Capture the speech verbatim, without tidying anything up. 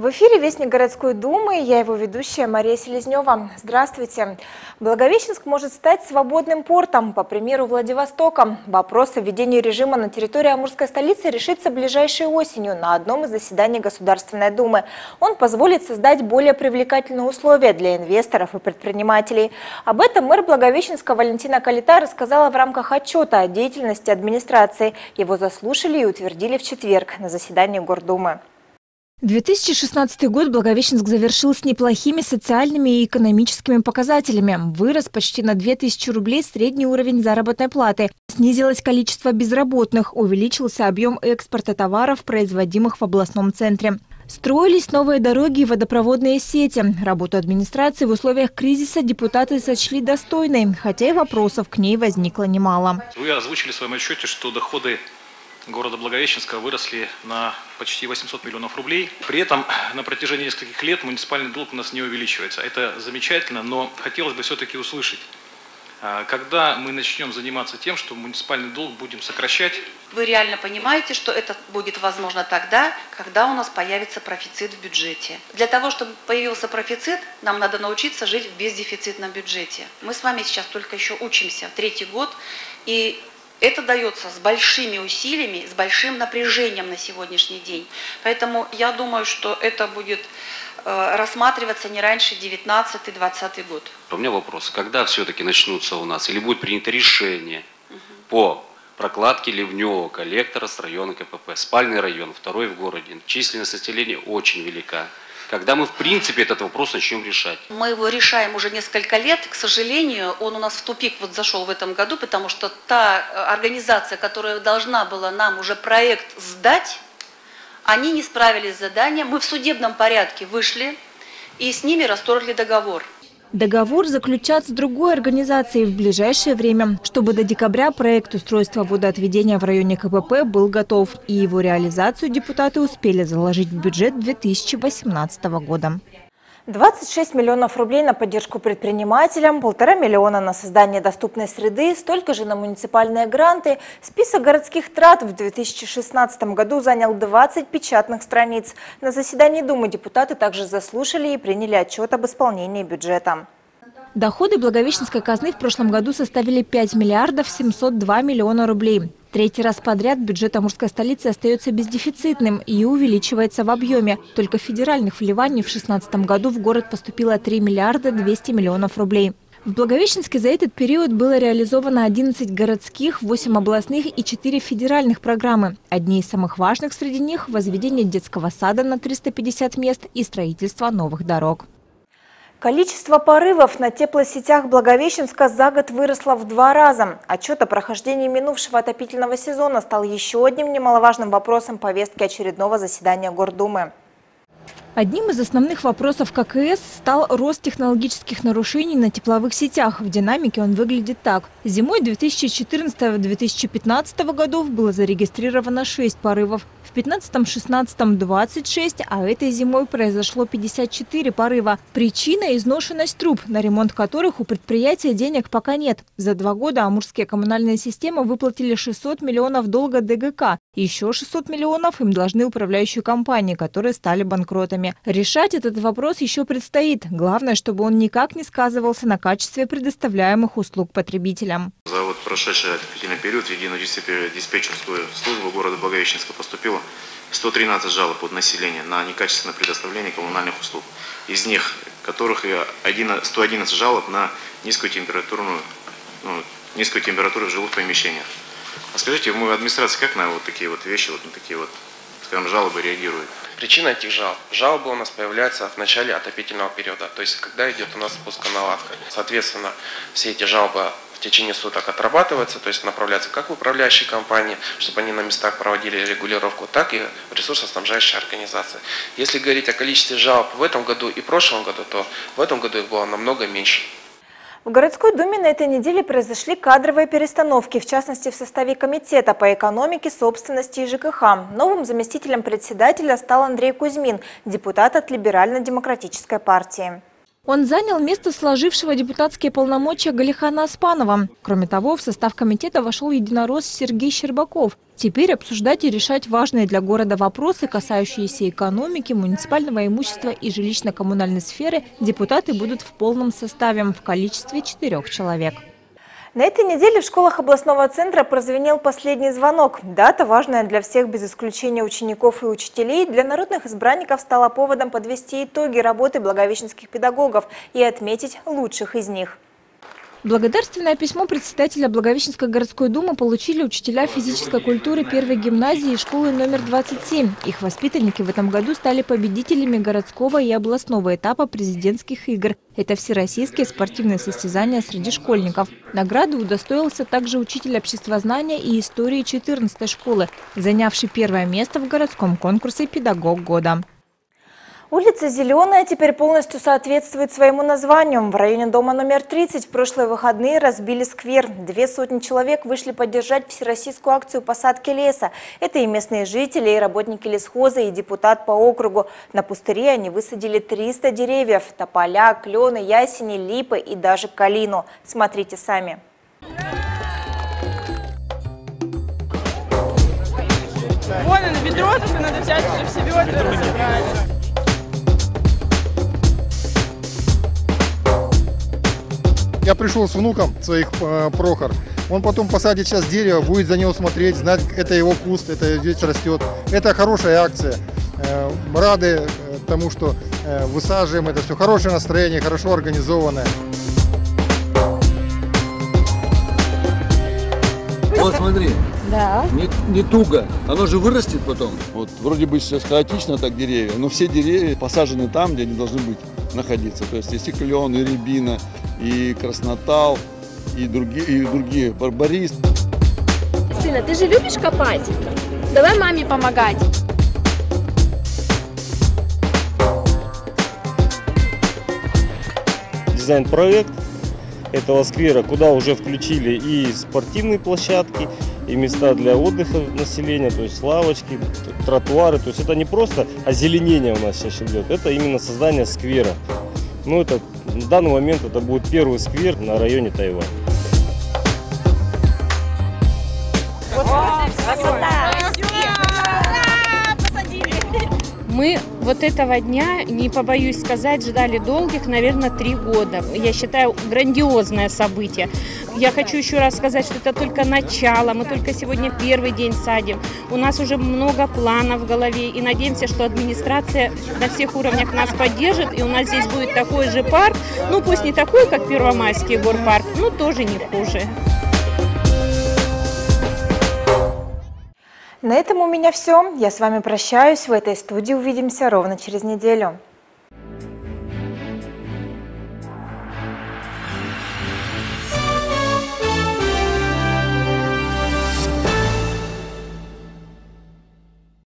В эфире «Вестник городской думы», я его ведущая Мария Селезнева. Здравствуйте. Благовещенск может стать свободным портом, по примеру Владивостока. Вопрос о введении режима на территории Амурской столицы решится ближайшей осенью на одном из заседаний Государственной Думы. Он позволит создать более привлекательные условия для инвесторов и предпринимателей. Об этом мэр Благовещенска Валентина Калита рассказала в рамках отчета о деятельности администрации. Его заслушали и утвердили в четверг на заседании Гордумы. две тысячи шестнадцатый год Благовещенск завершил с неплохими социальными и экономическими показателями. Вырос почти на две тысячи рублей средний уровень заработной платы. Снизилось количество безработных, увеличился объем экспорта товаров, производимых в областном центре. Строились новые дороги и водопроводные сети. Работу администрации в условиях кризиса депутаты сочли достойной, хотя и вопросов к ней возникло немало. Вы озвучили в своем отчете, что доходы города Благовещенска выросли на почти восемьсот миллионов рублей. При этом на протяжении нескольких лет муниципальный долг у нас не увеличивается. Это замечательно, но хотелось бы все-таки услышать, когда мы начнем заниматься тем, что муниципальный долг будем сокращать. Вы реально понимаете, что это будет возможно тогда, когда у нас появится профицит в бюджете. Для того, чтобы появился профицит, нам надо научиться жить в бездефицитном бюджете. Мы с вами сейчас только еще учимся, третий год, и это дается с большими усилиями, с большим напряжением на сегодняшний день. Поэтому я думаю, что это будет э, рассматриваться не раньше девятнадцатый двадцатый год. У меня вопрос. Когда все-таки начнутся у нас, или будет принято решение угу. по прокладке ливневого коллектора с района КПП? Спальный район, второй в городе. Численность населения очень велика. Когда мы, в принципе, этот вопрос начнем решать? Мы его решаем уже несколько лет. К сожалению, он у нас в тупик вот зашел в этом году, потому что та организация, которая должна была нам уже проект сдать, они не справились с заданием. Мы в судебном порядке вышли и с ними расторгли договор. Договор заключат с другой организацией в ближайшее время, чтобы до декабря проект устройства водоотведения в районе КПП был готов. И его реализацию депутаты успели заложить в бюджет две тысячи восемнадцатого года. двадцать шесть миллионов рублей на поддержку предпринимателям, полтора миллиона на создание доступной среды, столько же на муниципальные гранты. Список городских трат в две тысячи шестнадцатом году занял двадцать печатных страниц. На заседании Думы депутаты также заслушали и приняли отчет об исполнении бюджета. Доходы Благовещенской казны в прошлом году составили пять миллиардов семьсот два миллиона рублей. Третий раз подряд бюджет Амурской столицы остается бездефицитным и увеличивается в объеме. Только федеральных вливаний в две тысячи шестнадцатом году в город поступило три миллиарда двести миллионов рублей. В Благовещенске за этот период было реализовано одиннадцать городских, восемь областных и четыре федеральных программы. Одни из самых важных среди них – возведение детского сада на триста пятьдесят мест и строительство новых дорог. Количество порывов на теплосетях Благовещенска за год выросло в два раза. Отчет о прохождении минувшего отопительного сезона стал еще одним немаловажным вопросом повестки очередного заседания Гордумы. Одним из основных вопросов ка ка эс стал рост технологических нарушений на тепловых сетях. В динамике он выглядит так. Зимой две тысячи четырнадцатого — две тысячи пятнадцатого годов было зарегистрировано шесть порывов. В две тысячи пятнадцатом — шестнадцатом двадцать шесть, а этой зимой произошло пятьдесят четыре порыва. Причина – изношенность труб, на ремонт которых у предприятия денег пока нет. За два года амурские коммунальные системы выплатили шестьсот миллионов долга дэ гэ ка. Еще шестьсот миллионов им должны управляющие компании, которые стали банкротами. Решать этот вопрос еще предстоит. Главное, чтобы он никак не сказывался на качестве предоставляемых услуг потребителям. За вот прошедший отопительный период в единую диспетчерскую службу города Благовещенска поступило сто тринадцать жалоб от населения на некачественное предоставление коммунальных услуг. Из них, которых сто одиннадцать жалоб на низкую температурную, ну, низкую температуру в жилых помещениях. А скажите, мы администрация как на вот такие вот вещи, вот на такие вот, скажем, жалобы реагирует? Причина этих жалоб. Жалобы у нас появляются в начале отопительного периода, то есть когда идет у нас спусконаладка. Соответственно, все эти жалобы в течение суток отрабатываются, то есть направляются как в управляющие компании, чтобы они на местах проводили регулировку, так и в ресурсоснабжающие организации. Если говорить о количестве жалоб в этом году и прошлом году, то в этом году их было намного меньше. В городской думе на этой неделе произошли кадровые перестановки, в частности в составе комитета по экономике, собственности и жэ ка ха. Новым заместителем председателя стал Андрей Кузьмин, депутат от Либерально-демократической партии. Он занял место сложившего депутатские полномочия Галихана Аспанова. Кроме того, в состав комитета вошел единоросс Сергей Щербаков. Теперь обсуждать и решать важные для города вопросы, касающиеся экономики, муниципального имущества и жилищно-коммунальной сферы, депутаты будут в полном составе в количестве четырех человек. На этой неделе в школах областного центра прозвенел последний звонок. Дата, важная для всех без исключения учеников и учителей, для народных избранников стала поводом подвести итоги работы благовещенских педагогов и отметить лучших из них. Благодарственное письмо председателя Благовещенской городской думы получили учителя физической культуры первой гимназии и школы номер двадцать семь. Их воспитанники в этом году стали победителями городского и областного этапа президентских игр. Это всероссийские спортивные состязания среди школьников. Награды удостоился также учитель обществознания и истории четырнадцатой школы, занявший первое место в городском конкурсе «Педагог года». Улица Зеленая теперь полностью соответствует своему названию. В районе дома номер тридцать в прошлые выходные разбили сквер. Две сотни человек вышли поддержать всероссийскую акцию посадки леса. Это и местные жители, и работники лесхоза, и депутат по округу. На пустыре они высадили триста деревьев – тополя, клены, ясени, липы и даже калину. Смотрите сами. Вон оно, ведро, только надо взять уже все ведра разобрать. Я пришел с внуком своих, э, Прохор. Он потом посадит сейчас дерево, будет за него смотреть, знать, это его куст, это здесь растет. Это хорошая акция. Э, рады э, тому, что э, высаживаем это все. Хорошее настроение, хорошо организованное. Вот смотри, да. не, не туго, оно же вырастет потом. Вот вроде бы сейчас хаотично так деревья, но все деревья посажены там, где они должны быть находиться. То есть есть и клен, и рябина, и краснотал, и другие, и другие, барбарис. Сына, ты же любишь копать? Давай маме помогать. Дизайн-проект этого сквера, куда уже включили и спортивные площадки, и места для отдыха населения, то есть лавочки, тротуары. То есть это не просто озеленение у нас сейчас идет, это именно создание сквера. Ну, это в данный момент это будет первый сквер на районе Тайвань. Мы вот этого дня, не побоюсь сказать, ждали долгих, наверное, три года. Я считаю, грандиозное событие. Я хочу еще раз сказать, что это только начало. Мы только сегодня первый день садим. У нас уже много планов в голове. И надеемся, что администрация на всех уровнях нас поддержит. И у нас здесь будет такой же парк. Ну, пусть не такой, как Первомайский горпарк, но тоже не хуже. На этом у меня все. Я с вами прощаюсь. В этой студии увидимся ровно через неделю.